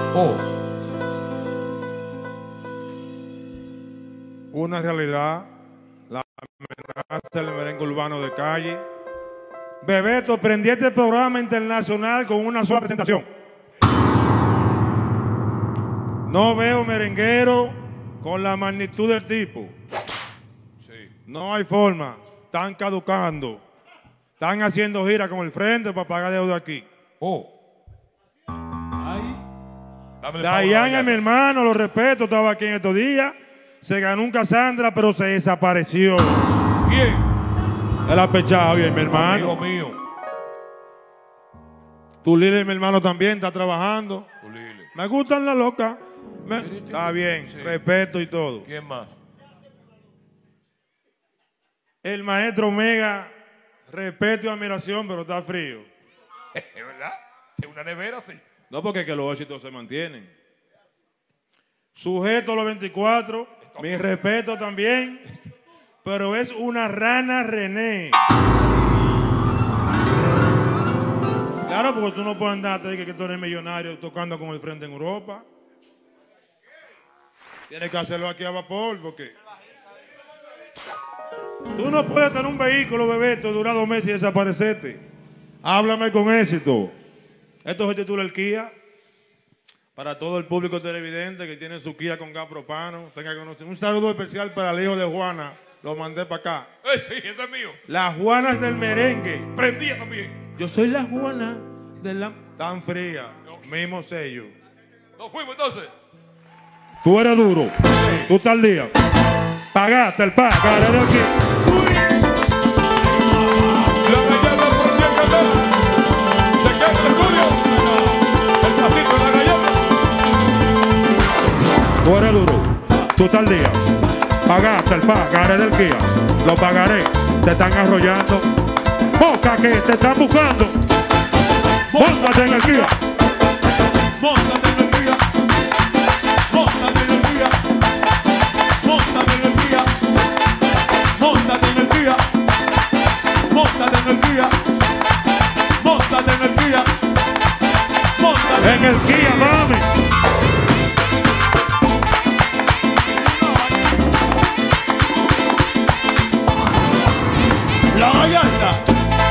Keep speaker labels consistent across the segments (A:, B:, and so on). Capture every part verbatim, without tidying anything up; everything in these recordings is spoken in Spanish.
A: Oh.
B: Una realidad, la amenaza del merengue urbano de calle. Bebeto, prendí este programa internacional con una sola presentación. No veo merenguero con la magnitud del tipo.
A: Sí.
B: No hay forma. Están caducando. Están haciendo gira con el frente para pagar deuda aquí.
A: Oh.
C: Ay.
B: Dayan, mi hermano, lo respeto, estaba aquí en estos días. Se ganó un Cassandra, pero se desapareció.
A: ¿Quién?
B: El apechado, bien, mi hermano.
A: Amigo mío.
B: Tu líder, mi hermano, también está trabajando.
A: Tu líder.
B: Me gustan las locas. Me... Está bien,
A: Sí.
B: respeto y todo.
A: ¿Quién más?
B: El maestro Omega, respeto y admiración, pero está frío.
A: ¿Es verdad? ¿Es una nevera, sí?
B: No, porque que los éxitos se mantienen. Sujeto a los veinticuatro, mi respeto también, pero es una rana René. Claro, porque tú no puedes andarte que, que tú eres millonario tocando con el frente en Europa. Tienes que hacerlo aquí a vapor, porque tú no puedes tener un vehículo, Bebeto, durar dos meses y desaparecerte. Háblame con éxito. Esto se titula el Kia. Para todo el público televidente que tiene su Kia con gas propano, tenga que conocer. Un saludo especial para el hijo de Juana. Lo mandé para acá.
A: ¡Eh, sí, ese es mío!
B: Las Juanas del merengue.
A: Prendía también.
B: Yo soy la Juana de la... Tan fría. Mismo sello.
A: Nos fuimos entonces.
B: Tú eres duro. Tú estás al día. Pagaste el pago. Cara de aquí.
A: La galleta por cien candelas. Se queda en el estudio. El pasito de la galleta.
B: Tú eres duro. Tú estás al día. Pagaste el pagaré del Kia. Lo pagaré. Te están arrollando. Boca que te están buscando. Móntate en el Kia.
C: Móntate en el Kia. Móntate en el Kia. Móntate en el Kia. Móntate en el Kia. Móntate en el Kia. Móntate en el Kia. Móntate
B: En el Kia, mami.
C: La Gallarda.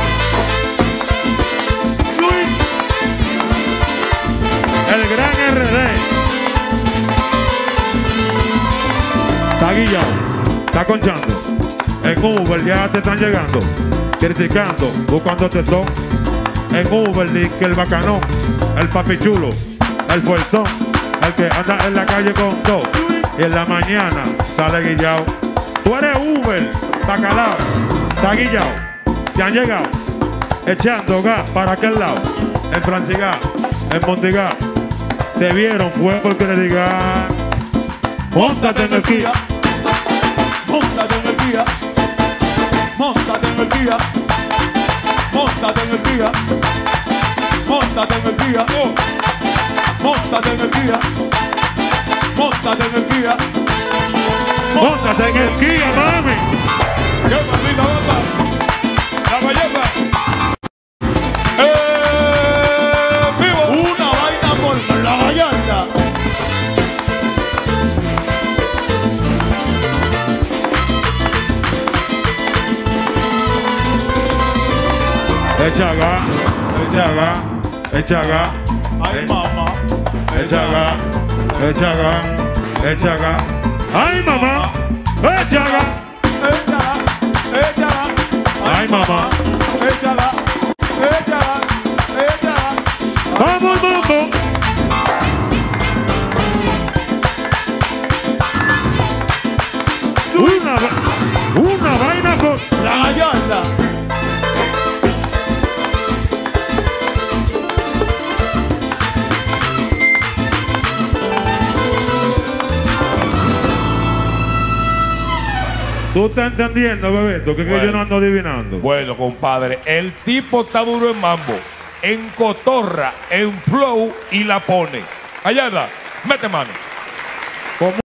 B: El gran R D. Está guillado. Está conchando. En Uber ya te están llegando. Criticando. Buscando tetón. En Uber di que el bacano. El papichulo. El fuertón. El que anda en la calle con dos. Y en la mañana sale guillado. Tú eres Uber. Está calado. Está guillado. Te han llegado. Echando gas para aquel lado. En Francigá. En Montigá. Te vieron, fue porque le diga. Móntate en el Kia.
C: Móntate en el Kia. Móntate en el Kia. Móntate en el Kia. Móntate en el Kia. Móntate en el Kia. Móntate en el Kia.
B: Móntate en el Kia, mami.
A: ¡Qué maldita banda! ¡La galleta! ¡Eh! ¡Vivo!
C: Una vaina por la Gallarda.
B: Echa gas, echa gas, echa gas.
C: Ay, mamá.
B: Echa gas, echa gas, echa gas. ¡Ay, mamá! ¡Echa gas!
C: Échala, échala.
B: Ay, mamá.
C: Échala, échala, échala.
B: ¡Vamos, mambo! Una, va- una vaina por...
C: La Gallarda.
B: ¿Tú estás entendiendo, Bebeto? Que, que
A: Bueno.
B: yo no ando adivinando.
A: Bueno, compadre, el tipo está duro en mambo, en cotorra, en flow y la pone. Allá, mete mano.